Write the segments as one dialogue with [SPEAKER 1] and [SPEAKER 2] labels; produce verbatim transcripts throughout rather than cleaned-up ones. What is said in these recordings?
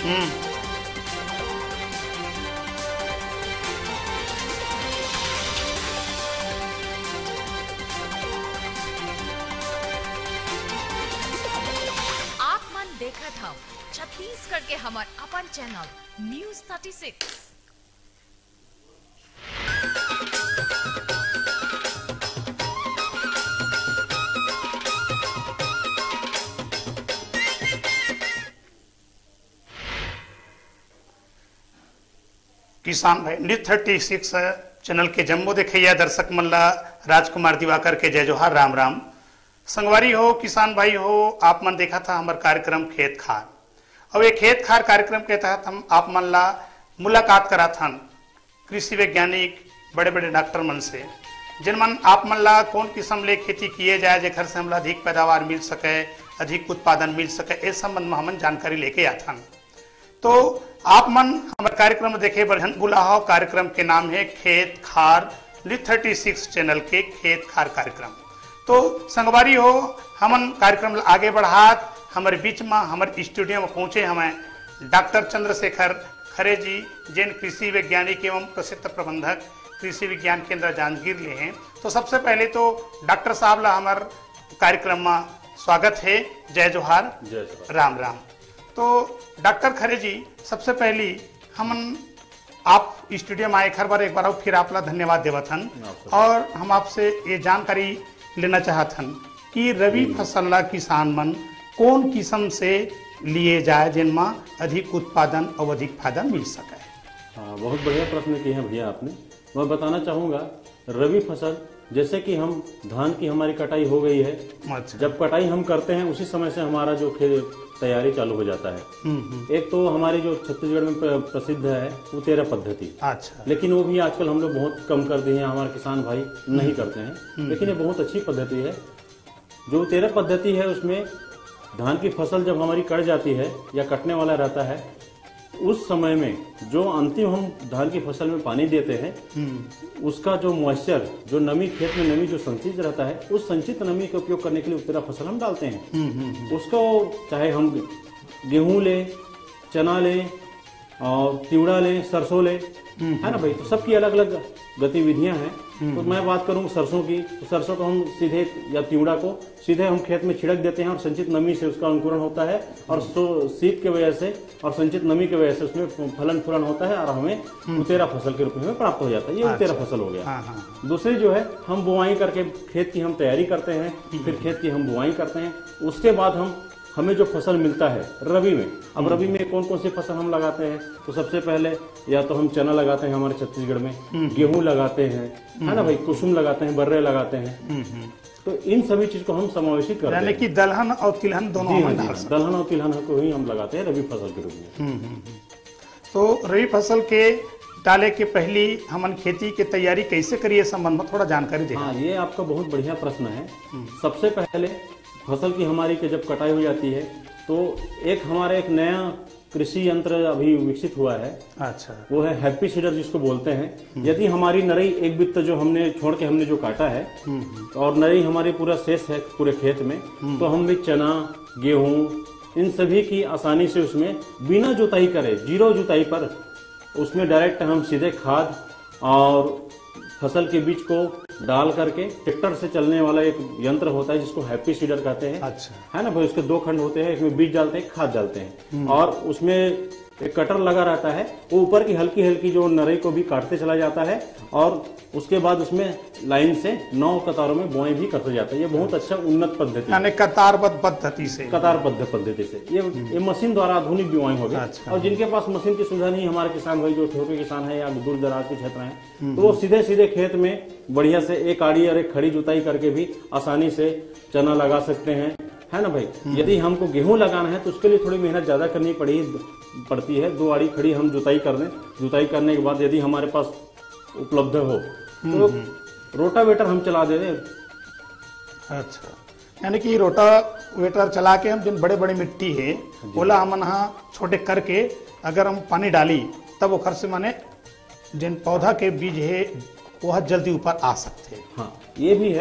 [SPEAKER 1] हम्म।
[SPEAKER 2] आप मन देखा था छत्तीसगढ़ के हमार अपन चैनल न्यूज थर्टी सिक्स।
[SPEAKER 1] किसान भाई न्यूज थर्टी सिक्स चैनल के जम्मो देखैया दर्शक मल्ला राजकुमार दिवाकर के जय जोहार राम राम। संगवारी हो किसान भाई हो, आप मन देखा था हमारे कार्यक्रम खेत खार। और ये खेत खार कार्यक्रम के तहत हम आप मन ला मुलाकात करा था कृषि वैज्ञानिक बड़े बड़े डॉक्टर मन से, जिन मन आप मन ला कौन किस्म ले खेती किए जाए जेखर से हमला अधिक पैदावार मिल सके, अधिक उत्पादन मिल सके, इस संबंध में हम जानकारी लेके आथन। तो आप मन हमारे कार्यक्रम में देखे बढ़न बुलाओ। कार्यक्रम के नाम है खेत खार, न्यूज थर्टी सिक्स चैनल के खेत खार कार्यक्रम। तो संगवारी हो हमन कार्यक्रम आगे बढ़ात हमारे बीच में हमारे स्टूडियो में पहुंचे हमें डॉक्टर चंद्रशेखर खरे जी, जिन कृषि वैज्ञानिक एवं प्रसिद्ध प्रबंधक कृषि विज्ञान केंद्र जांजगीर ले हैं। तो सबसे पहले तो डॉक्टर साहब ला हमारे कार्यक्रम में स्वागत है। जय जोहार,
[SPEAKER 3] जय जोहार,
[SPEAKER 1] राम राम। तो डॉक्टर खरे जी, सबसे पहली हमन आप स्टूडियो में आए हर बार एक बार और फिर आपला धन्यवाद देवथन। और हम आपसे ये जानकारी लेना चाहतन कि रबी फसल ला किसान मन कौन किस्म से लिए जाए जिनमें अधिक उत्पादन और अधिक फायदा मिल सके।
[SPEAKER 3] हाँ, बहुत बढ़िया प्रश्न किए हैं भैया आपने। मैं बताना चाहूँगा रबी फसल जैसे कि हम धान की हमारी कटाई हो गई है।
[SPEAKER 1] अच्छा।
[SPEAKER 3] जब कटाई हम करते हैं उसी समय से हमारा जो खेत तैयारी चालू हो जाता है। एक तो हमारी जो छत्तीसगढ़ में प्रसिद्ध है वो तेरह पद्धति।
[SPEAKER 1] अच्छा।
[SPEAKER 3] लेकिन वो भी आजकल हम लोग बहुत कम कर दिए हैं, हमारे किसान भाई नहीं करते हैं। लेकिन ये बहुत अच्छी पद्धति है। जो तेरह पद्धति है उसमें धान की फसल जब हमारी कट जाती है या कटने वाला रहता है, उस समय में जो अंतिम हम धान की फसल में पानी देते हैं उसका जो मॉइस्चर, जो नमी, खेत में नमी जो संचित रहता है, उस संचित नमी का उपयोग करने के लिए तेरह फसल हम डालते हैं। उसको चाहे हम गेहूं ले, चना ले और तिवड़ा ले, सरसों ले, है ना भाई। तो सबकी अलग अलग गतिविधियां हैं। तो मैं बात करूं सरसों की, तो सरसों को हम सीधे या तिवड़ा को सीधे हम खेत में छिड़क देते हैं और संचित नमी से उसका अंकुरण होता है और शीत की वजह से और संचित नमी की वजह से उसमें फलन फूलन होता है और हमें उतेरा फसल के रूप में प्राप्त हो जाता है। ये उतेरा फसल हो गया। दूसरी जो है हम बुआई करके खेत की हम तैयारी करते हैं, फिर खेत की हम बुआई करते हैं। उसके बाद हम हमें जो फसल मिलता है रबी में, अब रबी में कौन कौन सी फसल हम लगाते हैं, तो सबसे पहले या तो हम चना लगाते हैं हमारे छत्तीसगढ़ में, गेहूं लगाते हैं, है ना भाई, कुसुम लगाते हैं, बर्रे लगाते हैं। तो इन सभी चीज को हम समावेशित करते हैं,
[SPEAKER 1] यानी कि दलहन और तिलहन दोनों।
[SPEAKER 3] दलहन और तिलहन को ही हम लगाते हैं रबी फसल के रूप में।
[SPEAKER 1] तो रबी फसल के डाले के पहली हमन खेती की तैयारी कैसे करिए, संबंध में थोड़ा जानकारी दें।
[SPEAKER 3] हाँ, ये आपका बहुत बढ़िया प्रश्न है। सबसे पहले फसल की हमारी के जब कटाई हो जाती है तो एक हमारा एक नया कृषि यंत्र अभी विकसित हुआ है। अच्छा। वो है हैप्पी सीडर जिसको बोलते हैं। यदि हमारी नरई एक बित्त जो हमने छोड़ के हमने जो काटा है और नरई हमारी पूरा शेष है पूरे खेत में, तो हम भी चना, गेहूं, इन सभी की आसानी से उसमें बिना जुताई करे, जीरो जुताई पर उसमें डायरेक्ट हम सीधे खाद और फसल के बीज को डाल करके ट्रैक्टर से चलने वाला एक यंत्र होता है जिसको हैप्पी सीडर कहते हैं। अच्छा। है ना भाई, उसके दो खंड होते हैं, एक में बीज डालते हैं, खाद डालते हैं और उसमें एक कटर लगा रहता है। वो ऊपर की हल्की हल्की जो नरई को भी काटते चला जाता है और उसके बाद उसमें लाइन से नौ कतारों में बुआई भी करते जाता है। ये बहुत अच्छा उन्नत पद्धति,
[SPEAKER 1] यानी कतारबद्ध पद्धति से,
[SPEAKER 3] कतारबद्ध पद्धति से ये ये मशीन द्वारा आधुनिक बुआई हो गई। अच्छा। और जिनके पास मशीन की सुविधा नहीं, हमारे किसान भाई जो छोटे किसान है या दूर दराज के क्षेत्र हैं, तो वो सीधे सीधे खेत में बढ़िया से एक आड़ी और एक खड़ी जुताई करके भी आसानी से चना लगा सकते हैं, है ना भाई। यदि हमको गेहूं लगाना है तो उसके लिए थोड़ी मेहनत ज्यादा करनी पड़ी पड़ती है। दो आड़ी खड़ी हम जुताई कर दें, जुताई करने के बाद यदि हमारे पास उपलब्ध हो तो रोटावेटर हम चला दे दें।
[SPEAKER 1] अच्छा, यानी कि रोटावेटर चला के हम जिन बड़े बड़े मिट्टी है बोला हम यहाँ छोटे करके अगर हम पानी डाली तब वो खर्च माने जिन पौधा के बीज है वह जल्दी ऊपर आ सकते हैं।
[SPEAKER 3] हाँ, ये भी है।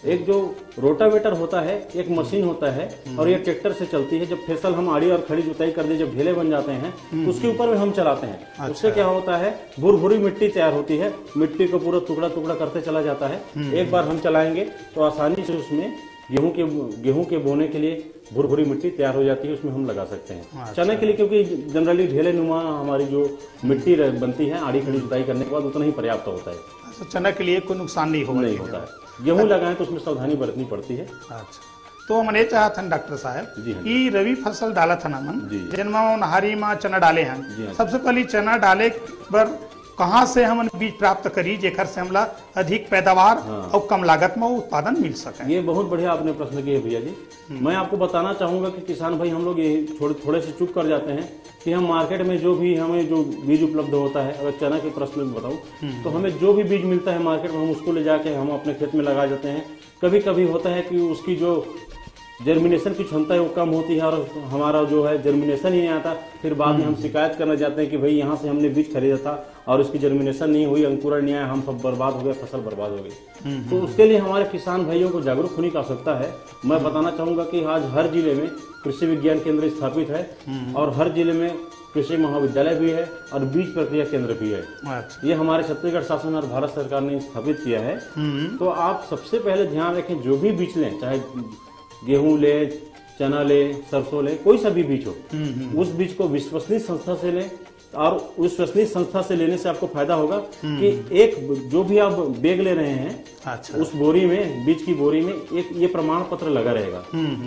[SPEAKER 3] एक जो रोटावेटर होता है एक मशीन होता है और ये ट्रैक्टर से चलती है। जब फसल हम आड़ी और खड़ी जुताई कर दे, जब ढेले बन जाते हैं तो उसके ऊपर में हम चलाते हैं।
[SPEAKER 1] अच्छा।
[SPEAKER 3] उससे क्या होता है, भुरभुरी मिट्टी तैयार होती है, मिट्टी को पूरा टुकड़ा टुकड़ा करते चला जाता है। एक बार हम चलाएंगे तो आसानी से उसमें गेहूं के गेहूं के बोने के लिए भुरभुरी मिट्टी तैयार हो जाती है, उसमें हम लगा सकते हैं।
[SPEAKER 1] अच्छा।
[SPEAKER 3] चने के लिए क्योंकि जनरली ढेले नुमा हमारी जो मिट्टी बनती है आड़ी खड़ी जुताई करने के बाद उतना ही पर्याप्त होता है,
[SPEAKER 1] अच्छा, चना के लिए कोई नुकसान नहीं होगा
[SPEAKER 3] नहीं होता है। गेहूं लगाएं तो उसमें सावधानी बरतनी पड़ती है।
[SPEAKER 1] अच्छा, तो हमने चाहत हन डॉक्टर साहब
[SPEAKER 3] जी हाँ।
[SPEAKER 1] कि रवि फसल डाला था मन
[SPEAKER 3] जी।
[SPEAKER 1] जिनमें नहारी में चना डाले
[SPEAKER 3] जी
[SPEAKER 1] हैं,
[SPEAKER 3] हाँ।
[SPEAKER 1] सबसे पहले चना डाले पर कहाँ से हम बीज प्राप्त करी जेकर से हमला अधिक पैदावार
[SPEAKER 3] हाँ।
[SPEAKER 1] और कम लागत में उत्पादन मिल सके?
[SPEAKER 3] ये बहुत बढ़िया आपने प्रश्न किया भैया जी। मैं आपको बताना चाहूंगा कि किसान भाई हम लोग ये थोड़े थोड़े से चुप कर जाते हैं कि हम मार्केट में जो भी हमें जो बीज उपलब्ध होता है, अगर चना के प्रश्न में बताऊं तो हमें जो भी बीज मिलता है मार्केट में हम उसको ले जाके हम अपने खेत में लगा देते हैं। कभी कभी होता है कि उसकी जो जर्मिनेशन की क्षमता है वो कम होती है और हमारा जो है जर्मिनेशन ही नहीं आता। फिर बाद में हम शिकायत करने जाते हैं कि भाई यहाँ से हमने बीज खरीदा था और उसकी जर्मिनेशन नहीं हुई, अंकुरण नहीं आया, हम सब बर्बाद हो गए, फसल बर्बाद हो गई। तो उसके लिए हमारे किसान भाइयों को जागरूक होने की आवश्यकता है। मैं बताना चाहूंगा कि आज हर जिले में कृषि विज्ञान केंद्र स्थापित है और हर जिले में कृषि महाविद्यालय भी है और बीज प्रक्रिया केंद्र भी है।
[SPEAKER 1] अच्छा।
[SPEAKER 3] ये हमारे छत्तीसगढ़ शासन और भारत सरकार ने स्थापित किया है। तो आप सबसे पहले ध्यान रखें, जो भी बीज लें, चाहे गेहूं ले, चना ले, सरसों ले, कोई सा भी बीज हो, उस बीज को विश्वसनीय संस्था से लें। और उस विश्वसनीय संस्था से लेने से आपको फायदा होगा कि एक जो भी आप बैग ले रहे हैं,
[SPEAKER 1] अच्छा।
[SPEAKER 3] उस बोरी में, बीज की बोरी में एक ये प्रमाण पत्र लगा रहेगा।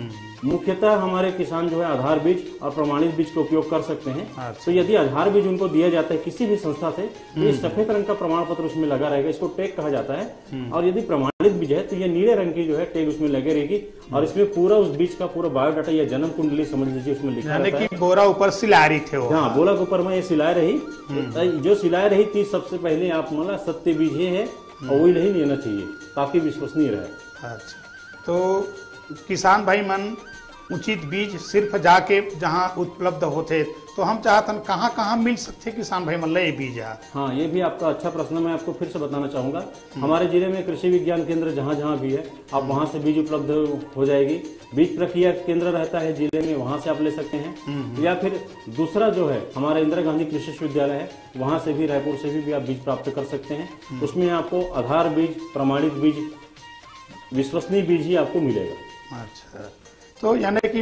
[SPEAKER 3] मुख्यतः हमारे किसान जो है आधार बीज और प्रमाणित बीज का उपयोग कर सकते हैं।
[SPEAKER 1] अच्छा।
[SPEAKER 3] तो यदि आधार बीज उनको दिया जाता है किसी भी संस्था से, तो ये सफेद रंग का प्रमाण पत्र उसमें लगा रहेगा, इसको टैग कहा जाता है। और यदि प्रमाणित बीज है तो ये नीले रंग की जो है टैग उसमें लगे रहेगी और इसमें पूरा उस बीज का पूरा बायोडाटा या जन्म कुंडली समझ लीजिए उसमें लिखा
[SPEAKER 1] यानी
[SPEAKER 3] रहता है।
[SPEAKER 1] कि बोरा ऊपर सिलाई थे वो।
[SPEAKER 3] हाँ, बोला के ऊपर में ये सिलाए रही, जो सिलाए रही थी सबसे पहले आप मतलब सत्य बीज ही है और वही नहीं लेना चाहिए ताकि विश्वसनीय रहे।
[SPEAKER 1] अच्छा, तो किसान भाई मन उचित बीज सिर्फ जाके जहाँ उपलब्ध होते तो हम चाहतन कहाँ कहाँ मिल सकते किसान भाई मन ये बीज?
[SPEAKER 3] हाँ, ये भी आपका अच्छा प्रश्न, मैं आपको फिर से बताना चाहूंगा। हमारे जिले में कृषि विज्ञान केंद्र जहाँ जहाँ भी है आप वहाँ से बीज उपलब्ध हो जाएगी। बीज प्रक्रिया केंद्र रहता है जिले में, वहाँ से आप ले सकते हैं। या फिर दूसरा जो है हमारा इंदिरा गांधी कृषि विश्वविद्यालय है, वहाँ से भी, रायपुर से भी, भी आप बीज प्राप्त कर सकते हैं। उसमें आपको आधार बीज, प्रमाणित बीज, विश्वसनीय बीज ही आपको मिलेगा।
[SPEAKER 1] अच्छा, तो यानी कि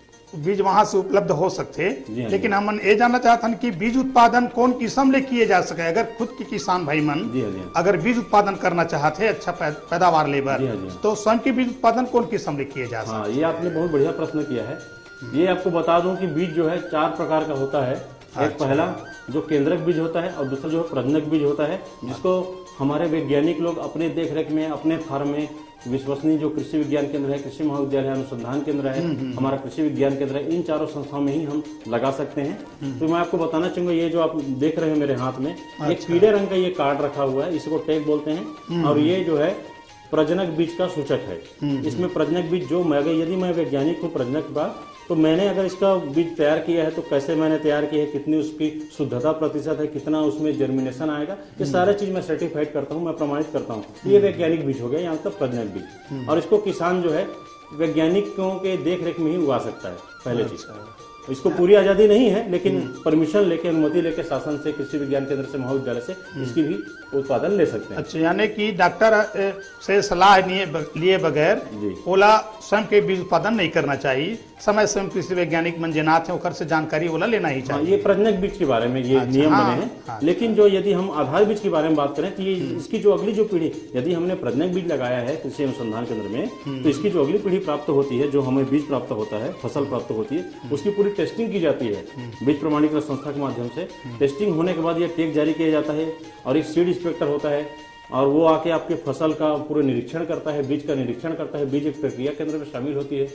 [SPEAKER 1] बीज वहां से उपलब्ध हो सकते,
[SPEAKER 3] हाँ,
[SPEAKER 1] लेकिन हम ये जानना चाहते हैं कि बीज उत्पादन कौन किस्म ले किए जा सके? अगर खुद के किसान भाई मन
[SPEAKER 3] जी हाँ, जी हाँ।
[SPEAKER 1] अगर बीज उत्पादन करना चाहते हैं अच्छा पैदावार लेबर,
[SPEAKER 3] जी हाँ, जी हाँ।
[SPEAKER 1] तो स्वयं के बीज उत्पादन कौन किस्म ले किए जा सके?
[SPEAKER 3] हाँ, ये आपने बहुत बढ़िया प्रश्न किया है। ये आपको बता दूं कि बीज जो है चार प्रकार का होता है। एक पहला जो केंद्रक बीज होता है और दूसरा जो प्रजनक बीज होता है, जिसको हमारे वैज्ञानिक लोग अपने देखरेख में, अपने फार्म में, विश्वसनीय जो कृषि विज्ञान केंद्र है, कृषि महाविद्यालय अनुसंधान केंद्र है, हमारा कृषि विज्ञान केंद्र है, इन चारों संस्थाओं में ही हम लगा सकते हैं। तो मैं आपको बताना चाहूंगा, ये जो आप देख रहे हैं मेरे हाथ में, एक पीले रंग का ये कार्ड रखा हुआ है, इसको टैग बोलते हैं। और ये जो है प्रजनक बीज का सूचक है। इसमें प्रजनक बीज जो मैं, यदि मैं वैज्ञानिक हूँ प्रजनक बात, तो मैंने अगर इसका बीज तैयार किया है तो कैसे मैंने तैयार किया है, कितनी उसकी शुद्धता प्रतिशत है, कितना उसमें जर्मिनेशन आएगा, ये सारा चीज मैं सर्टिफाइड करता हूँ, मैं प्रमाणित करता हूँ। ये वैज्ञानिक बीज हो गया, यहाँ का प्रजनक बीज। और इसको किसान जो है वैज्ञानिकों के देख रेख में ही उगा सकता है। पहले चीज, इसको पूरी आजादी नहीं है, लेकिन परमिशन लेके, अनुमति लेके शासन से, कृषि विज्ञान केंद्र से, महाविद्यालय से इसकी भी उत्पादन ले सकते हैं।
[SPEAKER 1] अच्छा, यानी कि डॉक्टर से सलाह लिए बगैर ओला स्वयं के बीज उत्पादन नहीं करना चाहिए। समय स्वयं कृषि वैज्ञानिक मंजनाथ है ओकर से जानकारी ओला लेना ही चाहिए।
[SPEAKER 3] हाँ, ये प्रजनक बीज के बारे में ये
[SPEAKER 1] अच्छा,
[SPEAKER 3] नियम
[SPEAKER 1] हाँ,
[SPEAKER 3] बने हैं।
[SPEAKER 1] हाँ,
[SPEAKER 3] लेकिन जो यदि हम आधार बीज के बारे में बात करें तो ये इसकी जो अगली जो पीढ़ी, यदि हमने प्रजनक बीज लगाया है कृषि अनुसंधान केंद्र में, तो इसकी जो अगली पीढ़ी प्राप्त होती है, जो हमें बीज प्राप्त होता है, फसल प्राप्त होती है, उसकी पूरी टेस्टिंग की जाती है बीज प्रमाणीकरण संस्था के माध्यम से। टेस्टिंग होने के बाद ये टैग जारी किया जाता है और एक सीड इंस्पेक्टर होता है और वो आके आपके फसल का पूरा निरीक्षण करता है, बीज का निरीक्षण करता है। बीज एक प्रक्रिया केंद्र में शामिल होती है।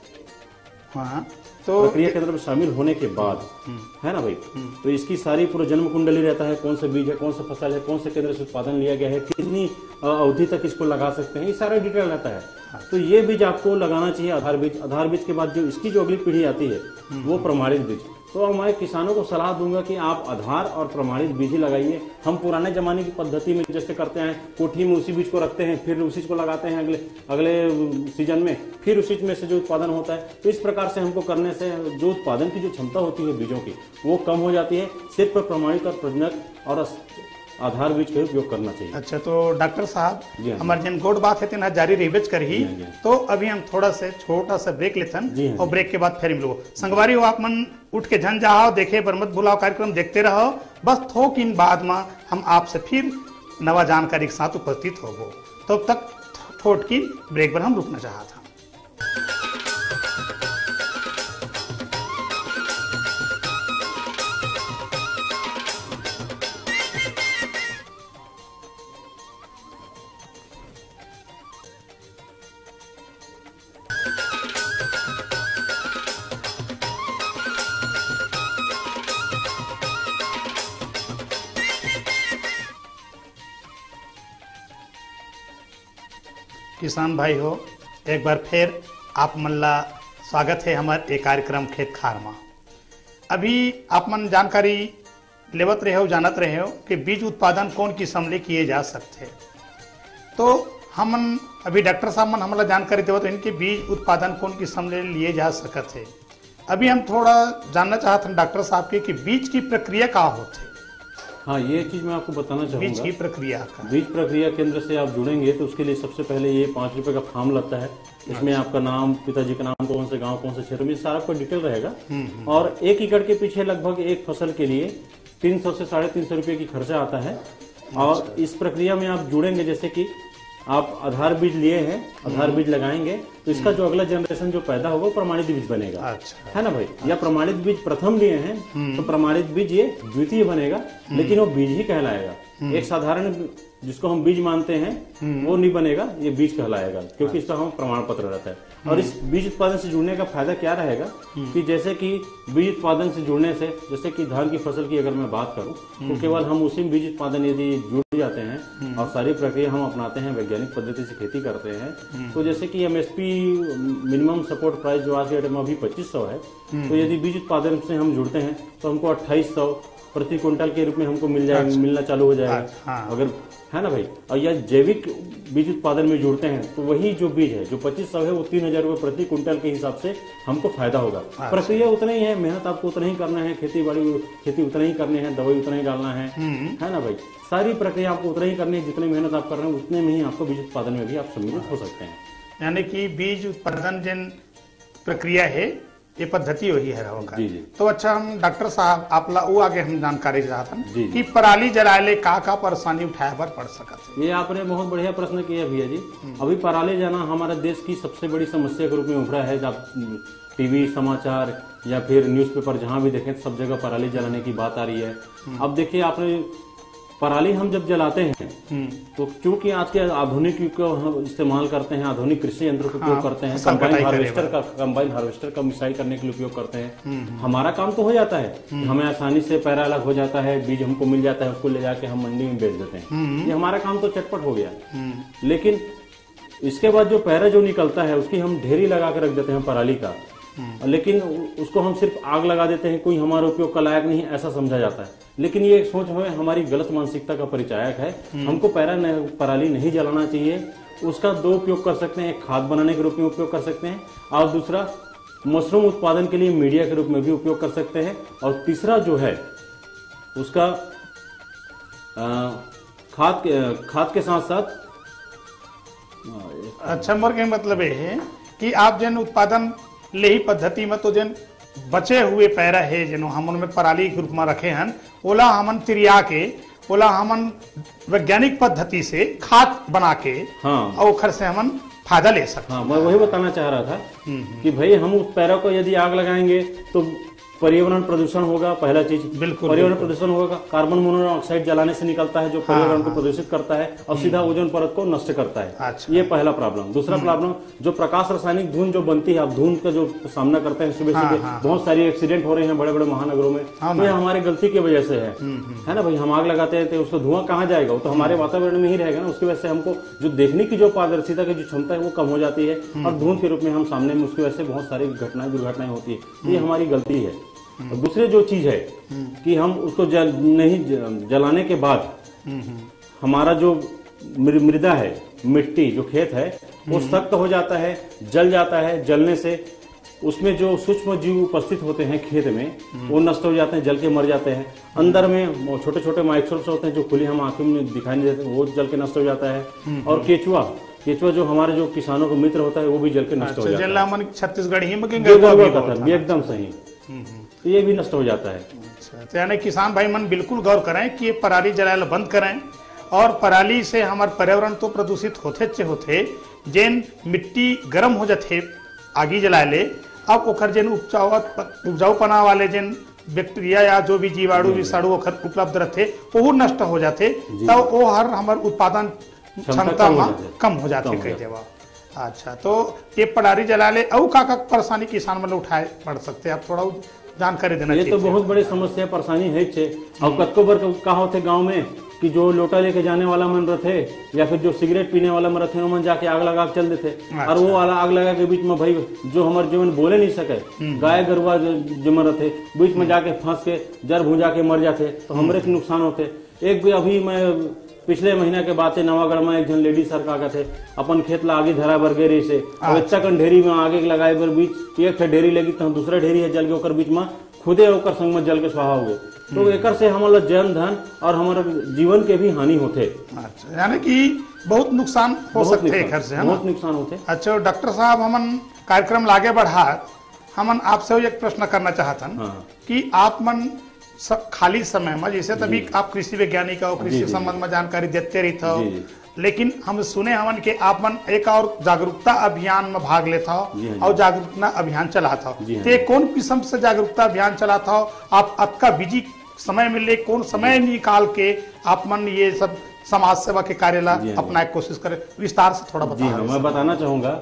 [SPEAKER 1] हाँ, तो
[SPEAKER 3] प्रक्रिया केंद्र में शामिल होने के बाद, है ना भाई, तो इसकी सारी पूरा जन्म कुंडली रहता है, कौन सा बीज है, कौन सा फसल है, कौन से केंद्र से उत्पादन लिया गया है, कितनी अवधि तक इसको लगा सकते हैं, ये सारा डिटेल रहता है। तो ये बीज आपको लगाना चाहिए, आधार बीज। आधार बीज के बाद जो इसकी जो अगली पीढ़ी आती है वो प्रमाणित बीज। तो हमारे किसानों को सलाह दूंगा कि आप आधार और प्रमाणित बीज ही लगाइए। हम पुराने जमाने की पद्धति में जैसे करते हैं, कोठी में उसी बीज को रखते हैं, फिर उसी को लगाते हैं अगले अगले सीजन में, फिर उसी में से जो उत्पादन होता है। तो इस प्रकार से हमको करने से जो उत्पादन की जो क्षमता होती है बीजों की वो कम हो जाती है। सिर्फ प्रमाणित और प्रजनक और आधार बीज का उपयोग करना चाहिए।
[SPEAKER 1] अच्छा, तो डॉक्टर साहब
[SPEAKER 3] जी हाँ।
[SPEAKER 1] हमारे जिन गोड बात है तीन जारी रिवेच कर ही
[SPEAKER 3] जी हाँ, जी हाँ।
[SPEAKER 1] तो अभी हम थोड़ा से छोटा सा ब्रेक लेथन
[SPEAKER 3] जी हाँ,
[SPEAKER 1] और
[SPEAKER 3] जी।
[SPEAKER 1] ब्रेक के बाद फिर हम लोग संगवारी हो आप मन उठ के झन जाओ, देखे पर मत भुलाओ, कार्यक्रम देखते रहो। बस थोक इन बाद में हम आपसे फिर नवा जानकारी के साथ उपस्थित होगो। तब तक थोट की ब्रेक पर हम रुकना चाहा था। किसान भाई हो, एक बार फिर आप मन ला स्वागत है हमारे एक कार्यक्रम खेत खार में। अभी आप मन जानकारी लेवत रहे हो, जानत रहे हो कि बीज उत्पादन कौन किस्म ले किए जा सकते। तो हमन अभी डॉक्टर साहब मन हमला जानकारी देवत रहे कि बीज उत्पादन कौन किस्म ले लिए जा सकते है। अभी हम थोड़ा जानना चाहते हैं डॉक्टर साहब के कि बीज की प्रक्रिया का होते।
[SPEAKER 3] हाँ, ये चीज मैं आपको बताना
[SPEAKER 1] बीज की
[SPEAKER 3] चाहूंगा।
[SPEAKER 1] प्रक्रिया का
[SPEAKER 3] बीज प्रक्रिया केंद्र से आप जुड़ेंगे तो उसके लिए सबसे पहले ये पाँच रुपए का फॉर्म लगता है। इसमें आपका नाम, पिताजी का नाम, कौन से गांव, कौन से क्षेत्र में, सारा आपका डिटेल रहेगा। और एक एकड़ के पीछे लगभग एक फसल के लिए तीन सौ से साढ़े तीन सौ रुपये की खर्चा आता है। और इस प्रक्रिया में आप जुड़ेंगे, जैसे कि आप आधार बीज लिए हैं, आधार बीज लगाएंगे तो इसका जो अगला जनरेशन जो पैदा होगा प्रमाणित बीज बनेगा।
[SPEAKER 1] अच्छा,
[SPEAKER 3] है ना भाई। या प्रमाणित बीज प्रथम लिए हैं तो प्रमाणित बीज ये द्वितीय बनेगा, लेकिन वो बीज ही कहलाएगा। एक साधारण जिसको हम बीज मानते हैं वो नहीं बनेगा, ये बीज कहलाएगा, क्योंकि इसका हम प्रमाण पत्र रहता है। और इस बीज उत्पादन से जुड़ने का फायदा क्या रहेगा कि जैसे कि बीज उत्पादन से जुड़ने से, जैसे कि धान की फसल की अगर मैं बात करूं तो केवल हम उसी बीज उत्पादन यदि जुड़ जाते हैं और सारी प्रक्रिया हम अपनाते हैं, वैज्ञानिक पद्धति से खेती करते हैं, तो जैसे कि एमएसपी मिनिमम सपोर्ट प्राइस जो आज के डेट में अभी पच्चीस सौ है, तो यदि बीज उत्पादन से हम जुड़ते हैं तो हमको अट्ठाईस सौ प्रति क्विंटल के रूप में हमको मिल जाएगा, मिलना चालू हो जाएगा।
[SPEAKER 1] हाँ।
[SPEAKER 3] अगर है ना भाई। और या जैविक बीज उत्पादन में जुड़ते हैं तो वही जो बीज है जो पच्चीस सौ है वो तीन हजार रुपये प्रति क्विंटल के हिसाब से हमको फायदा होगा। प्रक्रिया उतना ही है, मेहनत आपको उतना ही करना है, खेती बाड़ी खेती उतना ही करनी है, दवाई उतना ही डालना है, है ना भाई। सारी प्रक्रिया आपको उतना ही करनी है, जितनी मेहनत आप कर रहे हैं उतने में ही आपको बीज उत्पादन में भी आप सम्मिलित हो सकते हैं।
[SPEAKER 1] यानी कि बीज उत्पादन जिन प्रक्रिया है ये पद्धति वही है होगा।
[SPEAKER 3] जी जी।
[SPEAKER 1] तो अच्छा, हम डॉक्टर साहब आपला वो आगे हम जानकारी चाहते
[SPEAKER 3] जी,
[SPEAKER 1] हैं
[SPEAKER 3] जी।
[SPEAKER 1] कि पराली जलाए का का परेशानी उठाए पर पड़ सकत है।
[SPEAKER 3] ये आपने बहुत बढ़िया प्रश्न किया भैया जी। अभी पराली जाना हमारे देश की सबसे बड़ी समस्या के रूप में उभरा है। जब टीवी, समाचार या फिर न्यूज़पेपर जहां भी देखें सब जगह पराली जलाने की बात आ रही है। अब देखिए, आपने पराली हम जब जलाते हैं तो चूंकि आज के आधुनिक युग को हम इस्तेमाल करते हैं, आधुनिक कृषि यंत्र का उपयोग करते हैं, कंबाइन हार्वेस्टर का कंबाइन हार्वेस्टर का मिसाई करने के लिए उपयोग करते हैं, हमारा काम तो हो जाता है, हमें आसानी से पैरा अलग हो जाता है, बीज हमको मिल जाता है, उसको ले जाके हम मंडी में बेच देते हैं, ये हमारा काम तो चटपट हो गया। लेकिन इसके बाद जो पैरा जो निकलता है उसकी हम ढेरी लगा के रख देते हैं पराली का, लेकिन उसको हम सिर्फ आग लगा देते हैं, कोई हमारे उपयोग का लायक नहीं ऐसा समझा जाता है। लेकिन ये सोच हमें हमारी गलत मानसिकता का परिचायक है। हमको पैरा पराली नहीं जलाना चाहिए। उसका दो उपयोग कर सकते हैं, एक खाद बनाने के रूप में उपयोग कर सकते हैं और दूसरा मशरूम उत्पादन के लिए मीडिया के रूप में भी उपयोग कर सकते हैं, और तीसरा जो है उसका खाद के खाद के साथ साथ
[SPEAKER 1] अच्छा, मोर के मतलब ये है कि आप जन उत्पादन ले ही पद्धति में तो जन बचे हुए पैरा है जिनो हमन में पराली के रूप में रखे हैं, ओला हमन तिरिया के, ओला हमन वैज्ञानिक पद्धति से खाद बना के,
[SPEAKER 3] हाँ,
[SPEAKER 1] और खर से हमन फायदा ले सकते।
[SPEAKER 3] हाँ, मैं वही बताना चाह रहा था कि भाई हम उस पैरा को यदि आग लगाएंगे तो पर्यावरण प्रदूषण होगा, पहला चीज।
[SPEAKER 1] बिल्कुल,
[SPEAKER 3] पर्यावरण
[SPEAKER 1] बिल्कुल।
[SPEAKER 3] प्रदूषण होगा, कार्बन मोनोऑक्साइड जलाने से निकलता है जो पर्यावरण
[SPEAKER 1] हाँ,
[SPEAKER 3] को प्रदूषित करता है और सीधा ओजोन परत को नष्ट करता है।
[SPEAKER 1] अच्छा।
[SPEAKER 3] ये पहला प्रॉब्लम। दूसरा प्रॉब्लम, जो प्रकाश रासायनिक धुंध जो बनती है, आप धुंध का जो सामना करते हैं सुबह
[SPEAKER 1] हाँ,
[SPEAKER 3] सुबह,
[SPEAKER 1] हाँ,
[SPEAKER 3] बहुत सारी एक्सीडेंट हो रहे हैं बड़े बड़े महानगरों में,
[SPEAKER 1] हाँ
[SPEAKER 3] तो ये हमारी गलती की वजह से है, है ना भाई। हम आग लगाते हैं तो उसको धुआं कहाँ जाएगा, वो तो हमारे वातावरण में ही रहेगा ना। उसकी वजह से हमको जो देखने की जो पारदर्शिता की जो क्षमता है वो कम हो जाती है और धुंध के रूप में हम सामने में, उसकी वजह से बहुत सारी घटनाएं दुर्घटनाएं होती है। ये हमारी गलती है। और दूसरी जो चीज है कि हम उसको जल नहीं जलाने के बाद हमारा जो मृदा है, मिट्टी जो खेत है, वो सख्त हो जाता है, जल जाता है। जलने से उसमें जो सूक्ष्म जीव उपस्थित होते हैं खेत में, वो नष्ट हो जाते हैं, जल के मर जाते हैं। अंदर में छोटे छोटे माइक्रोब्स होते हैं जो खुली हम आंखों में दिखाई नहीं देते, वो जल के नष्ट हो जाता है। और केचुआ केचुआ जो हमारे जो किसानों को मित्र होता है, वो भी जल के नष्ट हो जाता है।
[SPEAKER 1] छत्तीसगढ़ ही में
[SPEAKER 3] एकदम सही, तो ये भी नष्ट हो जाता है।
[SPEAKER 1] अच्छा, तो यानी किसान भाई मन बिल्कुल गौर करें कि ये पराली जलाना बंद करें। और पराली से हमारे पर्यावरण तो प्रदूषित होते चे होते, जेन मिट्टी गर्म हो जाते आगी जला ले, अब ओकर जेन उपजाऊ उपजाऊपना वाले जेन बैक्टीरिया या जो भी जीवाणु विषाणु ओकर उपलब्ध रहते, वो नष्ट हो जाते, तो वो हर हमारे उत्पादन क्षमता में कम हो जाते कई देवा। अच्छा, तो ये पराली जला ले और का का परेशानी किसान मतलब उठाए पड़ सकते, आप थोड़ा जानकारी देना।
[SPEAKER 3] ये तो बहुत बड़ी समस्या परेशानी है छे। अब कत्को बार का होते गांव में कि जो लोटा लेके जाने वाला मन रहते या फिर जो सिगरेट पीने वाला मन रहते, मन जाके आग लगा के चल देते। और वो वाला आग लगा के बीच में भाई जो हमारे जीवन बोले नहीं सके, गाय गरुआ जो मन रहते, बीच में जाके फंस के जर भूजा के मर जाते, तो हमारे के नुकसान होते। एक भी अभी मैं पिछले महीना के बात है, नवागढ़ में एक जन लेडी सर का थे, अपन खेत ला आगे धरा बर गेरी से अच्छा कन ढेरी में आगे लगाए बर बीच एक ढेरी लगी, तो दूसरा ढेरी है जल के ओकर बीच में खुदे होकर संग में जल के स्वाहा हो गए। तो एकर से हमारा जन धन और हमारे जीवन के भी हानि होते।
[SPEAKER 1] अच्छा, यानी कि बहुत नुकसान हो सकते हैं घर से, है ना?
[SPEAKER 3] बहुत नुकसान होते।
[SPEAKER 1] अच्छा डॉक्टर साहब, हमन कार्यक्रम लागे बढ़ा, हमन आपसे एक प्रश्न करना चाहतन। हाँ। कि आप मन सब खाली समय में, जैसे तभी आप कृषि वैज्ञानिक हो, कृषि संबंध में जानकारी देते रहते हो, लेकिन हम सुने हमन के आप मन एक और जागरूकता अभियान में भाग लेता हो और जागरूकता अभियान चलाता हो। तो कौन किस्म से जागरूकता अभियान चलाता हो? आप आपका बिजी समय मिले, कौन समय निकाल के आप मन ये सब समाज सेवा के कार्य ला अपना कोशिश करें? विस्तार से थोड़ा बताइए।
[SPEAKER 3] हाँ, मैं बताना चाहूंगा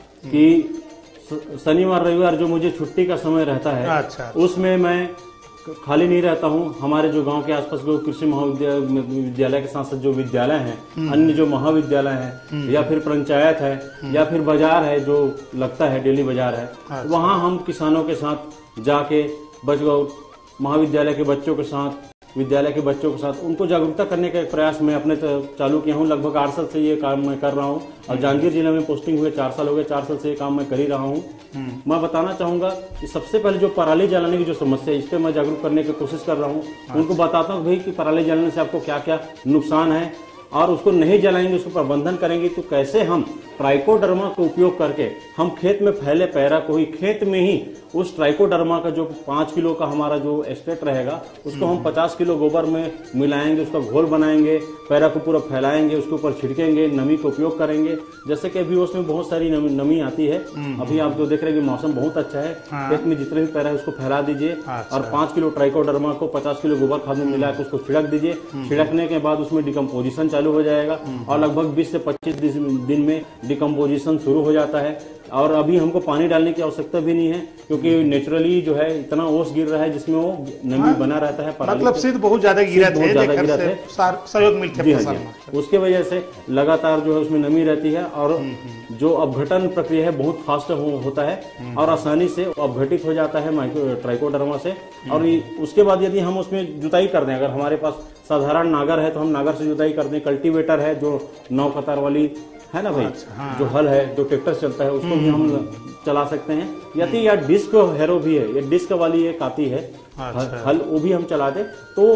[SPEAKER 3] कि शनिवार रविवार जो मुझे छुट्टी का समय रहता है, अच्छा, उसमें मैं खाली नहीं रहता हूँ। हमारे जो गांव के आसपास जो कृषि महाविद्यालय के साथ साथ जो विद्यालय हैं, अन्य जो महाविद्यालय हैं, या फिर पंचायत है, या फिर बाजार है जो लगता है, डेली बाजार है, अच्छा, वहाँ हम किसानों के साथ जाके बच महाविद्यालय के बच्चों के साथ, विद्यालय के बच्चों के साथ उनको जागरूकता करने का प्रयास मैं अपने चालू किया हूँ। लगभग आठ साल से ये काम मैं कर रहा हूँ और जांजगीर जिले में पोस्टिंग हुए चार साल हो गए, चार साल से ये काम मैं कर ही रहा हूँ। मैं बताना चाहूंगा कि सबसे पहले जो पराली जलाने की जो समस्या है, इस पे मैं जागरूक करने की कोशिश कर रहा हूँ। उनको बताता हूँ भाई कि पराली जलाने से आपको क्या क्या नुकसान है, और उसको नहीं जलाएंगे, उसको प्रबंधन करेंगे तो कैसे हम ट्राइकोडर्मा का उपयोग करके हम खेत में फैले पैरा को ही खेत में ही उस ट्राइकोडर्मा का जो पाँच किलो का हमारा जो एस्टेट रहेगा, उसको हम पचास किलो गोबर में मिलाएंगे, उसका घोल बनाएंगे, पैरा को पूरा फैलाएंगे, उसके ऊपर छिड़केंगे, नमी का उपयोग करेंगे। जैसे कि अभी उसमें बहुत सारी नमी, नमी आती है। अभी आप जो देख रहे हैं कि मौसम बहुत अच्छा है, खेत में जितने भी पैरा है उसको फैला दीजिए और पांच किलो ट्राइकोडर्मा को पचास किलो गोबर खाद में मिला के उसको छिड़क दीजिए। छिड़कने के बाद उसमें डिकम्पोजिशन चालू हो जाएगा और लगभग बीस से पच्चीस दिन में डिकम्पोजिशन शुरू हो जाता है। और अभी हमको पानी डालने की आवश्यकता भी नहीं है, क्योंकि नेचुरली जो है इतना ओस गिर रहा है जिसमें वो नमी हाँ, बना रहता है।
[SPEAKER 1] मतलब सिर्फ बहुत ज्यादा गिरा थे, ज्यादा गिरा थे, सहयोग मिलते हैं,
[SPEAKER 3] उसके वजह से लगातार जो है उसमें नमी रहती है और जो अपघटन प्रक्रिया है बहुत फास्ट हो, होता है और आसानी से अपघटित हो जाता है ट्राइकोडर्मा से। और उसके बाद यदि हम उसमें जुताई कर दें, अगर हमारे पास साधारण नागर है तो हम नागर से जुताई कर दें, कल्टीवेटर है जो नौ कतार वाली है ना भाई, अच्छा, हाँ। जो हल है जो ट्रैक्टर चलता है उसको भी हम चला सकते हैं, यदि या डिस्क हैरो भी है, ये डिस्क वाली एक आती है अच्छा। हल, वो भी हम चला दे तो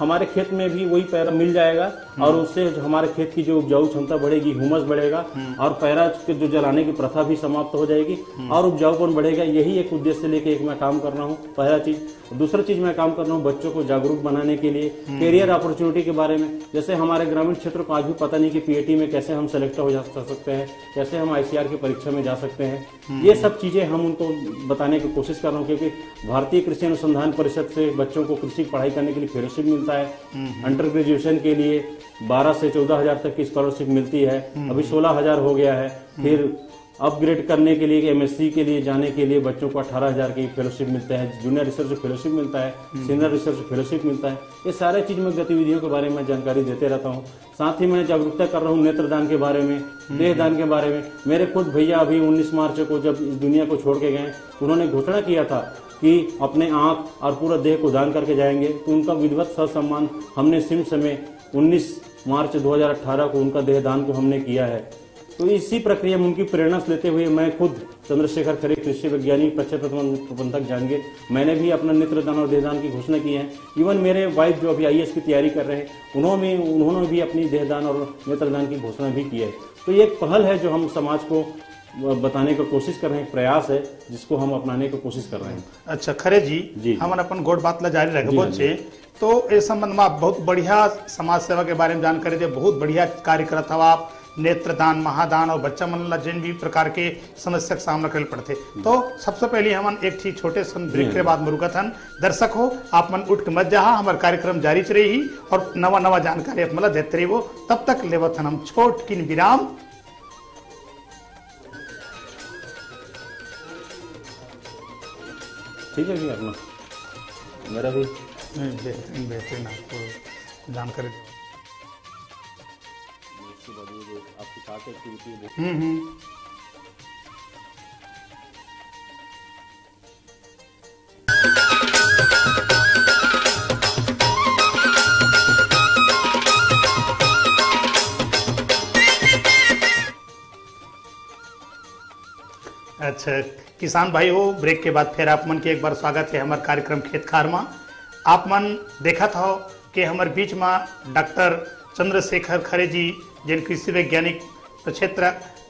[SPEAKER 3] हमारे खेत में भी वही पैरा मिल जाएगा और उससे हमारे खेत की जो उपजाऊ क्षमता बढ़ेगी, हुमस बढ़ेगा और पैरा के जो जलाने की प्रथा भी समाप्त हो जाएगी और उपजाऊपन बढ़ेगा। यही एक उद्देश्य लेके एक मैं काम कर रहा हूँ, पहला चीज। दूसरा चीज मैं काम कर रहा हूँ बच्चों को जागरूक बनाने के लिए, कैरियर अपॉर्चुनिटी के बारे में। जैसे हमारे ग्रामीण क्षेत्र को आज भी पता नहीं कि पीएटी में कैसे हम सेलेक्ट हो जा सकते हैं, कैसे हम आईसीआर की परीक्षा में जा सकते हैं। ये सब चीजें हम उनको बताने की कोशिश कर रहा हूँ, क्योंकि भारतीय कृषि अनुसंधान परिषद से बच्चों को कृषि पढ़ाई करने के लिए फेलोशिप मिलता है। अंडर ग्रेजुएशन के लिए बारह से चौदह हजार तक की स्कॉलरशिप मिलती है, अभी सोलह हजार हो गया है। फिर अपग्रेड करने के लिए एमएससी के लिए जाने के लिए बच्चों को अठारह हजार की फेलोशिप मिलता है, जूनियर रिसर्च फेलोशिप मिलता है, सीनियर रिसर्च फेलोशिप मिलता है। ये सारे चीज में गतिविधियों के बारे में जानकारी देते रहता हूँ। साथ ही मैं जागरूकता कर रहा हूँ नेत्रदान के बारे में, देहदान के बारे में। मेरे खुद भैया अभी उन्नीस मार्च को जब इस दुनिया को छोड़ के गए, उन्होंने घोषणा किया था कि अपने आंख और पूरा देह को दान करके जाएंगे, तो उनका विधिवत सम्मान हमने सिम्स में उन्नीस मार्च दो हजार अठारह को उनका देहदान को हमने किया है। तो इसी प्रक्रिया में उनकी प्रेरणा से लेते हुए मैं खुद चंद्रशेखर खरे कृषि वैज्ञानिक प्रक्षेत्र प्रबंधक जांजगीर, मैंने भी अपना नेत्रदान और देहदान की घोषणा की है। इवन मेरे वाइफ जो अभी आईएएस की तैयारी कर रहे हैं, उन्होंने उन्होंने भी अपनी देहदान और नेत्रदान की घोषणा भी की है। तो ये एक पहल है जो हम समाज को बताने की कोशिश कर रहे हैं, प्रयास है जिसको हम अपनाने की कोशिश कर रहे हैं।
[SPEAKER 1] अच्छा खरे जी, जी। हम अपन गोड़ बात ला जारी रखबो छे, तो इस संबंध में बहुत बढ़िया समाज सेवा के बारे में जानकारी दे, बहुत बढ़िया कार्य करत हवा आप। नेत्रदान, महादान और बच्चा मन ला जिन भी प्रकार के समस्या का सामना कर पड़ते, तो सबसे पहले हम एक ठीक छोटे सन ब्रेक के बाद मुरुकत हन। दर्शक हो आप मन उठ के मत जा, हमारा कार्यक्रम जारी रही और नवा नवा जानकारी आप मतलब देते रही। तब तक लेवत हन हम छोट किन विराम।
[SPEAKER 3] ठीक है जी, अपना मेरा भी
[SPEAKER 1] बेहतरीन बेहतरीन आपको जानकारी
[SPEAKER 3] आपकी साथ एक्टिविटी।
[SPEAKER 1] हम्म हम्म अच्छा किसान भाई हो, ब्रेक के बाद फिर आप मन के एक बार स्वागत है हमारे कार्यक्रम खेत खार में। आप मन देखा था कि हमारे बीच में डॉक्टर चंद्रशेखर खरे जी जिन कृषि वैज्ञानिक प्रक्षेत्र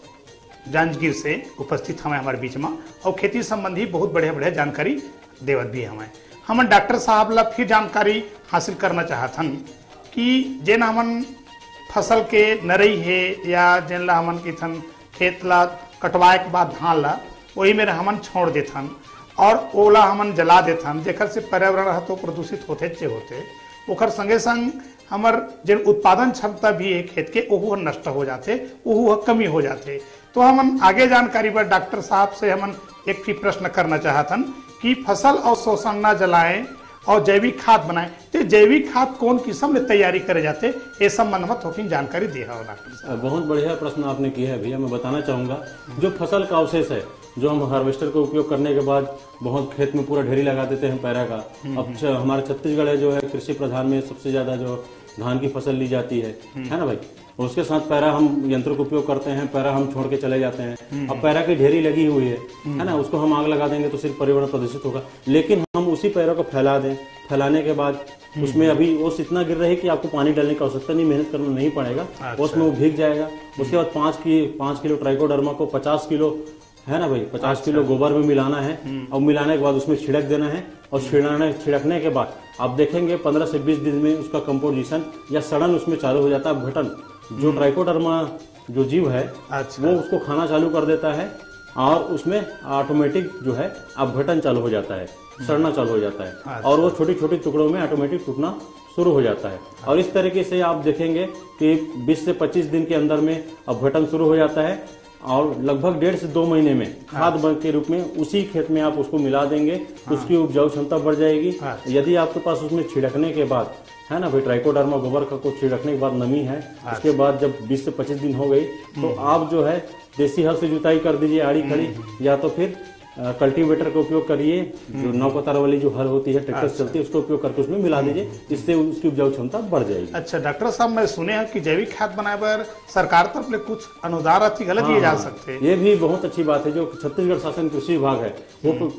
[SPEAKER 1] जांजगीर से उपस्थित हमें हमारे बीच में और खेती संबंधी बहुत बढ़िया बढ़िया जानकारी देवत भी हमें। हम डॉक्टर साहब ला फिर जानकारी हासिल करना चाहतन कि जिन हमन फसल के नरई है या जिन ला हमन की थन खेत ला कटवाए के बाद धान ला वही में हमन छोड़ देथन और ओला हमन जला देथन, जेकर से पर्यावरण तो प्रदूषित होते चे होते ओकर संगे संग हमार जिन उत्पादन क्षमता भी है खेत के ओहू नष्ट हो जाते, ओहू कमी हो जाते। तो हमन आगे जानकारी पर डॉक्टर साहब से हमन एक भी प्रश्न करना चाहतन कि फसल और शोषण न जलाएं और जैविक खाद बनाएं, तो जैविक खाद कौन किस्म में तैयारी करे जाते, ये संबंध में थोड़ी जानकारी दिया हो डॉक्टर साहब।
[SPEAKER 3] बहुत बढ़िया प्रश्न आपने किया है भैया। मैं बताना चाहूंगा जो फसल का अवशेष है, जो हम हार्वेस्टर का उपयोग करने के बाद बहुत खेत में पूरा ढेरी लगा देते हैं पैरा का। अब हमारे छत्तीसगढ़ है जो है कृषि प्रधान में सबसे ज्यादा जो धान की फसल ली जाती है है ना भाई, उसके साथ पैरा हम यंत्र का उपयोग करते हैं, पैरा हम छोड़ के चले जाते हैं। अब पैरा की ढेरी लगी हुई है है ना, उसको हम आग लगा देंगे तो सिर्फ पर्यावरण प्रदूषित होगा। लेकिन हम उसी पैरा को फैला दें, फैलाने के बाद उसमें अभी ओस इतना गिर रहा है कि आपको पानी डालने की आवश्यकता नहीं, मेहनत करना नहीं पड़ेगा। उसमें वो भीग जाएगा। उसके बाद पांच की पांच किलो ट्राइकोडर्मा को पचास किलो है ना भाई, पचास किलो गोबर में मिलाना है और मिलाने के बाद उसमें छिड़क देना है और छिड़ाने छिड़कने के बाद आप देखेंगे पंद्रह से बीस दिन में उसका कंपोजिशन या सड़न उसमें चालू हो जाता है। घटन जो ट्राइकोडर्मा जो जीव है वो उसको खाना चालू कर देता है और उसमें ऑटोमेटिक जो है अपघटन चालू हो जाता है, सड़ना चालू हो जाता है और वो छोटी छोटी टुकड़ों में ऑटोमेटिक टूटना शुरू हो जाता है। और इस तरीके से आप देखेंगे कि बीस से पच्चीस दिन के अंदर में अपघटन शुरू हो जाता है और लगभग डेढ़ से दो महीने में खाद के रूप में उसी खेत में आप उसको मिला देंगे तो उसकी उपजाऊ क्षमता बढ़ जाएगी। यदि आपके पास उसमें छिड़कने के बाद है ना भाई ट्राइकोडर्मा गोबर का कुछ छिड़कने के बाद नमी है, उसके बाद जब बीस से पच्चीस दिन हो गई तो आप जो है देसी हल से जुताई कर दीजिए आड़ी खड़ी, या तो फिर कल्टीवेटर का उपयोग करिए, जो नौ कतार वाली जो हल होती है ट्रैक्टर से चलती है उसका उपयोग करके उसमें मिला दीजिए, इससे उसकी उपजाऊ क्षमता बढ़ जाएगी। अच्छा डॉक्टर साहब, मैं सुने हैं कि जैविक खाद बनाए पर सरकार तरफ से कुछ अनुदान अति गलत दिए जा सकते हैं। ये भी बहुत अच्छी बात है। जो छत्तीसगढ़ शासन कृषि विभाग है वो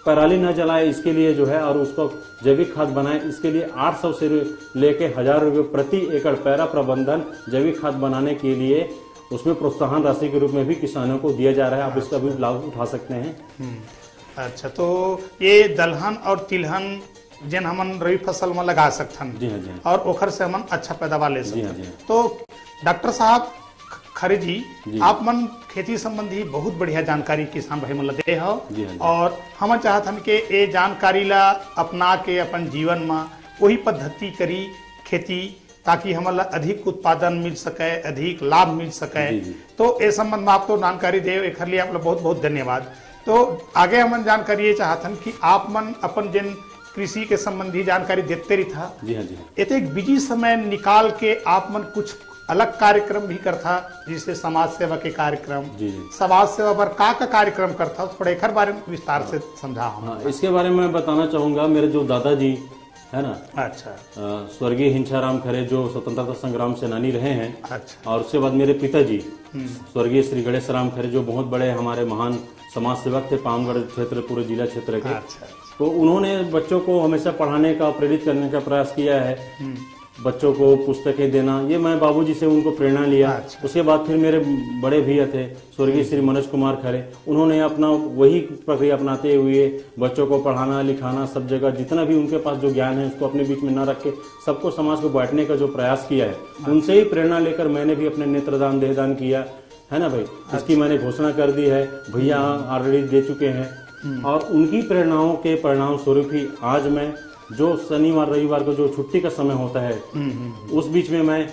[SPEAKER 3] पराली न जलाए इसके लिए जो है और उसको जैविक खाद बनाए, इसके लिए आठ सौ से लेके हजार रुपये प्रति एकड़ पैरा प्रबंधन जैविक खाद बनाने के लिए उसमें प्रोत्साहन राशि के रूप में भी किसानों को दिया जा रहा है। आप इसका भी लाभ उठा सकते हैं।
[SPEAKER 1] अच्छा, तो ये दलहन और तिलहन जिन हमन रबी फसल में लगा सकथन
[SPEAKER 3] जी हाँ जी हाँ।
[SPEAKER 1] और ओखर से हमन अच्छा पैदावार ले
[SPEAKER 3] जी हाँ
[SPEAKER 1] सकथन।
[SPEAKER 3] जी हाँ।
[SPEAKER 1] तो डॉक्टर साहब खरे जी,
[SPEAKER 3] जी।
[SPEAKER 1] आप मन खेती संबंधी बहुत बढ़िया जानकारी किसान भाई मन ला दे हो
[SPEAKER 3] जी हाँ जी।
[SPEAKER 1] और हम चाहत हन के ये जानकारी ला अपना के अपन जीवन में वही पद्धति करी खेती, ताकि हमन ला अधिक उत्पादन मिल सके, अधिक लाभ मिल सके।
[SPEAKER 3] जी, जी।
[SPEAKER 1] तो इस संबंध में आप तो जानकारी दे, एक लिए आप बहुत बहुत धन्यवाद। तो आगे हमन जानकारी ये चाहतन कि आप मन अपन जिन कृषि के संबंधी जानकारी देते रही था,
[SPEAKER 3] जी हाँ जी हाँ।
[SPEAKER 1] ये तो एक बिजी समय निकाल के आप मन कुछ अलग कार्यक्रम भी करता, जिसे समाज सेवा के कार्यक्रम,
[SPEAKER 3] जी जी।
[SPEAKER 1] समाज सेवा पर का का कार्यक्रम करता, थोड़ा एक बारे में विस्तार से समझा हम।
[SPEAKER 3] हाँ, इसके बारे में मैं बताना चाहूंगा। मेरे जो दादाजी है ना,
[SPEAKER 1] अच्छा
[SPEAKER 3] अ, स्वर्गीय हिंसाराम खरे जो स्वतंत्रता संग्राम सेनानी रहे हैं,
[SPEAKER 1] अच्छा
[SPEAKER 3] और उसके बाद मेरे पिताजी स्वर्गीय श्री गणेश राम खरे जो बहुत बड़े हमारे महान समाज सेवक थे पामगढ़ क्षेत्र पूरे जिला क्षेत्र के।
[SPEAKER 1] अच्छा
[SPEAKER 3] तो उन्होंने बच्चों को हमेशा पढ़ाने का, प्रेरित करने का प्रयास किया है, बच्चों को पुस्तकें देना। ये मैं बाबूजी से उनको प्रेरणा लिया।
[SPEAKER 1] अच्छा।
[SPEAKER 3] उसके बाद फिर मेरे बड़े भैया थे स्वर्गीय श्री मनोज कुमार खरे, उन्होंने अपना वही प्रक्रिया अपनाते हुए बच्चों को पढ़ाना लिखाना, सब जगह जितना भी उनके पास जो ज्ञान है उसको अपने बीच में न रख के सबको समाज को बांटने का जो प्रयास किया है, उनसे ही प्रेरणा लेकर मैंने भी अपने नेत्रदान देहदान किया है ना भाई। इसकी मैंने घोषणा कर दी है, भैया ऑलरेडी दे चुके हैं। और उनकी प्रेरणाओं के परिणाम स्वरूप ही आज मैं जो शनिवार रविवार को जो छुट्टी का समय होता है, उस बीच में मैं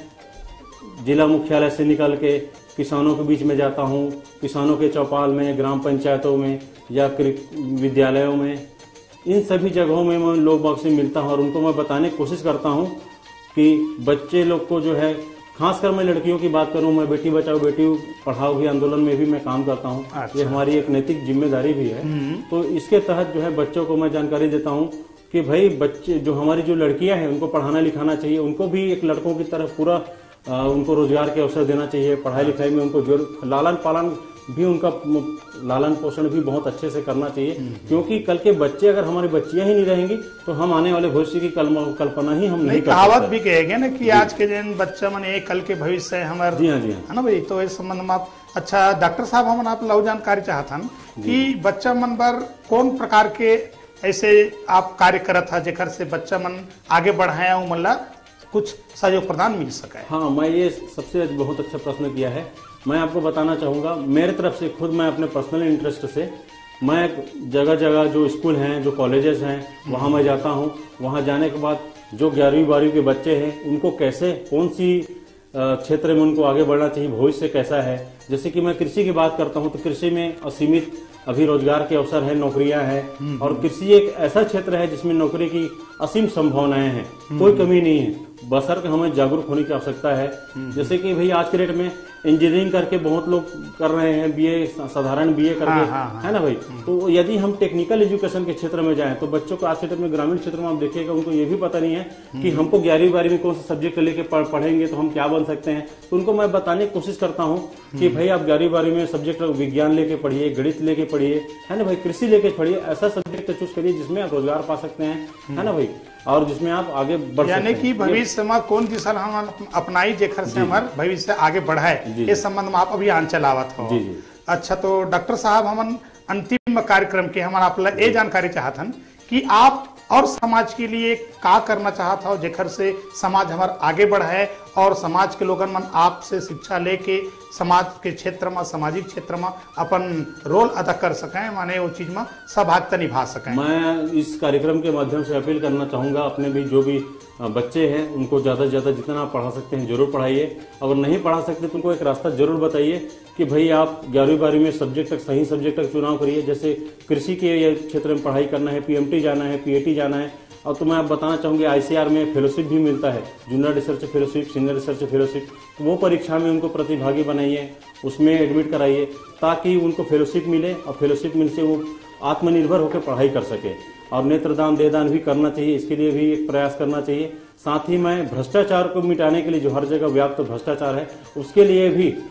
[SPEAKER 3] जिला मुख्यालय से निकल के किसानों के बीच में जाता हूँ। किसानों के चौपाल में, ग्राम पंचायतों में या विद्यालयों में, इन सभी जगहों में मैं लोग बाग से मिलता हूँ और उनको मैं बताने की कोशिश करता हूँ कि बच्चे लोग को जो है, खासकर मैं लड़कियों की बात करूं, मैं बेटी बचाओ बेटी पढ़ाओ भी आंदोलन में भी मैं काम करता हूं।
[SPEAKER 1] अच्छा।
[SPEAKER 3] ये हमारी एक नैतिक जिम्मेदारी भी है। तो इसके तहत जो है बच्चों को मैं जानकारी देता हूं कि भाई बच्चे जो हमारी जो लड़कियां हैं उनको पढ़ाना लिखाना चाहिए, उनको भी एक लड़कों की तरह पूरा आ, उनको रोजगार के अवसर देना चाहिए, पढ़ाई लिखाई में उनको जोर, लालन पालन भी, उनका लालन पोषण भी बहुत अच्छे से करना चाहिए। क्योंकि कल के बच्चे अगर हमारी बच्चियां ही नहीं रहेंगी तो हम आने वाले भविष्य की कल्पना ही हम नहीं, नहीं कर
[SPEAKER 1] कहावत भी कहेंगे ना कि आज के जिन बच्चा मन एक कल के भविष्य है हमारे।
[SPEAKER 3] जी हाँ जी हाँ।
[SPEAKER 1] है ना भाई। तो इस संबंध में आप, अच्छा डॉक्टर साहब, हम आप लव जानकारी चाहतन कि बच्चा मन पर कौन प्रकार के ऐसे आप कार्य करत था जेकर से बच्चा मन आगे बढ़ाया हूँ, मतलब कुछ सहयोग प्रदान मिल सके।
[SPEAKER 3] हाँ, मैं ये सबसे बहुत अच्छा प्रश्न किया है। मैं आपको बताना चाहूँगा, मेरे तरफ से खुद मैं अपने पर्सनल इंटरेस्ट से मैं जगह जगह जो स्कूल हैं, जो कॉलेजेस हैं, वहाँ मैं जाता हूँ। वहाँ जाने के बाद जो ग्यारहवीं बारहवीं के बच्चे हैं उनको कैसे, कौन सी क्षेत्र में उनको आगे बढ़ना चाहिए, भविष्य कैसा है। जैसे कि मैं कृषि की बात करता हूँ तो कृषि में असीमित अभी रोजगार के अवसर है, नौकरियां हैं, और कृषि एक ऐसा क्षेत्र है जिसमें नौकरी की असीम संभावनाएं हैं, कोई कमी नहीं है, बशर्ते हमें जागरूक होने की आवश्यकता है। जैसे कि भाई आज के डेट में इंजीनियरिंग करके बहुत लोग कर रहे हैं, बीए, साधारण बीए करके,
[SPEAKER 1] हाँ, हाँ, हाँ।
[SPEAKER 3] है ना भाई। तो यदि हम टेक्निकल एजुकेशन के क्षेत्र में जाएं तो बच्चों को आज के डेट में ग्रामीण क्षेत्र में आप देखिएगा, उनको ये भी पता नहीं है कि हमको ग्यारहवीं बारहवीं में कौन सा सब्जेक्ट लेके पढ़ेंगे तो हम क्या बन सकते हैं। तो उनको मैं बताने की कोशिश करता हूँ कि भाई आप ग्यारहवीं बारहवीं में सब्जेक्ट विज्ञान लेके पढ़िए, गणित लेके पढ़िए, है ना भाई, कृषि लेके पढ़िए, ऐसा सब्जेक्ट चूज करिए जिसमें आप रोजगार पा सकते हैं, है ना भाई, और जिसमें आप आगे बढ़ सकते हैं।
[SPEAKER 1] यानी कि भविष्य में कौन दिशा हम अपनाई जेकर से हमारे भविष्य आगे बढ़ाए, इस संबंध में आप अभियान चलावत हो।
[SPEAKER 3] जी जी।
[SPEAKER 1] अच्छा, तो डॉक्टर साहब, हम अंतिम कार्यक्रम के हमारा आप ये जानकारी चाहतन कि आप और समाज के लिए का करना चाहता हो जेकर से समाज हमारा आगे बढ़े और समाज के लोगन मन आपसे शिक्षा लेके समाज के क्षेत्र में, सामाजिक क्षेत्र में अपन रोल अदा कर सकें, माने वो चीज में सहभागिता निभा सकें।
[SPEAKER 3] मैं इस कार्यक्रम के माध्यम से अपील करना चाहूंगा, अपने भी जो भी बच्चे हैं उनको ज्यादा से ज्यादा जितना आप पढ़ा सकते हैं जरूर पढ़ाइए। अगर नहीं पढ़ा सकते तो उनको एक रास्ता जरूर बताइए कि भाई आप ग्यारहवीं बारहवीं में सब्जेक्ट तक, सही सब्जेक्ट तक चुनाव करिए। जैसे कृषि के क्षेत्र में पढ़ाई करना है, पीएमटी जाना है, पीएटी जाना है। और तो मैं आप बताना चाहूंगी आईसीआर में फेलोशिप भी मिलता है, junior research fellowship, senior research fellowship. तो वो परीक्षा में उनको प्रतिभागी बनाइए, उसमें एडमिट कराइए ताकि उनको फेलोशिप मिले और फेलोशिप मिलने से वो आत्मनिर्भर होकर पढ़ाई कर सके। और नेत्रदान देहदान भी करना चाहिए, इसके लिए भी एक प्रयास करना चाहिए। साथ ही मैं भ्रष्टाचार को मिटाने के लिए, जो हर जगह व्याप्त भ्रष्टाचार है, उसके लिए भी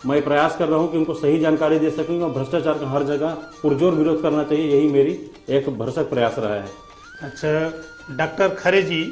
[SPEAKER 3] मैं प्रयास कर रहा हूं कि उनको सही जानकारी दे सकूं और भ्रष्टाचार का हर जगह पुरजोर विरोध करना चाहिए, यही मेरी एक भरसक प्रयास रहा है।
[SPEAKER 1] अच्छा डॉक्टर खरे जी,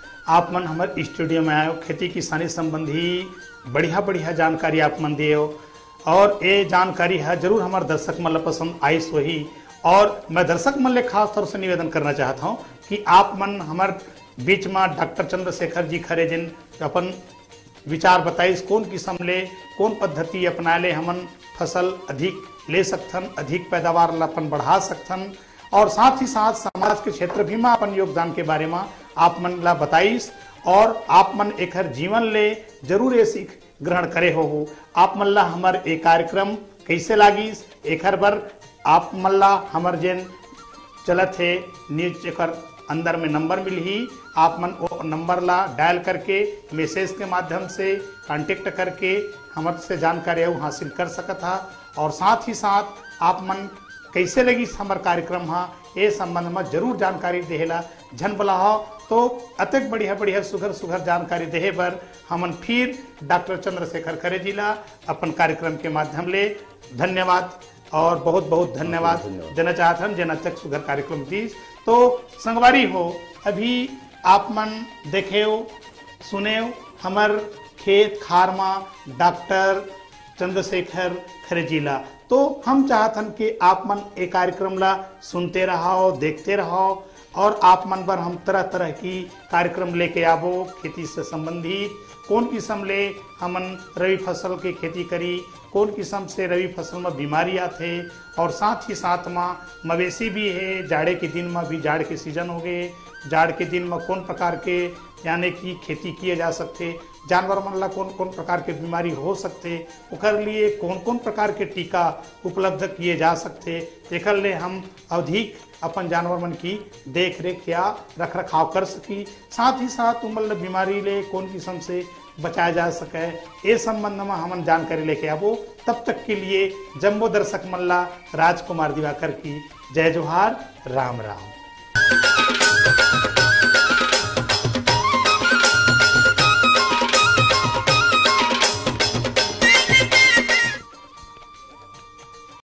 [SPEAKER 1] आप मन हमारे स्टूडियो में आए हो, खेती किसानी संबंधी बढ़िया बढ़िया जानकारी आप मन दिए हो और ये जानकारी है जरूर हमारे दर्शक मन पसंद आई वही। और मैं दर्शक मन ले खास तौर से निवेदन करना चाहता हूँ कि आप मन हमारे बीच में डॉक्टर चंद्रशेखर जी खरे जिन अपन विचार बताइस कौन किस्म ले कौन पद्धति अपना ले हमन फसल अधिक ले सकथन, अधिक पैदावार अपन बढ़ा सकथन और साथ ही साथ समाज के क्षेत्र भी में अपन योगदान के बारे में आप मन ला बताइस और आप मन एक जीवन ले जरूर ये सीख ग्रहण करे हो, हो। आप मन ला हमार एक कार्यक्रम कैसे लागिस एक बार आप मन ला हमार जेन चलत है न्यूज एक अंदर में नंबर मिल ही, आप मन वो नंबर ला डायल करके मैसेज के माध्यम से कांटेक्ट करके हमारे से जानकारी हासिल कर सकता था। और साथ ही साथ आप मन कैसे लगी हमार कार्यक्रम हा ये संबंध में जरूर जानकारी देला झन बोला हो तो अतक बढ़िया बढ़िया सुघर सुघर जानकारी देहे बर हमन फिर डॉक्टर चंद्रशेखर खरे जी ला अपन कार्यक्रम के माध्यम ले धन्यवाद और बहुत बहुत धन्यवाद देना चाहत हन जेन अतक सुघर कार्यक्रम दी। तो संगवारी हो अभी आप मन देखे सुने हमार खेत खार में डॉक्टर चंद्रशेखर खरे जी ला, तो हम चाहतन कि आप मन एक कार्यक्रम ला सुनते रहो देखते रहो और आप मन पर हम तरह तरह की कार्यक्रम लेके आवो खेती से संबंधित कौन किस्म ले हमन रवि फसल की खेती करी, कौन किस्म से रवि फसल में बीमारी आते और साथ ही साथ में मवेशी भी है, जाड़े के दिन में भी जाड़ के सीजन हो गए, जाड़ के दिन में कौन प्रकार के यानी कि खेती किए जा सकते, जानवर मन ला कौन कौन प्रकार के बीमारी हो सकते, उकर लिए कौन कौन प्रकार के टीका उपलब्ध किए जा सकते, एक ले हम अधिक अपन जानवर मन की देख रेख या रख रखाव कर सकी, साथ ही साथ उमल बीमारी ले कौन किस्म से बचाया जा सके ये संबंध में हम जानकारी लेके आवो। तब तक के लिए जम्बो दर्शक मल्ला राजकुमार दिवाकर की जय जोहार, राम राम।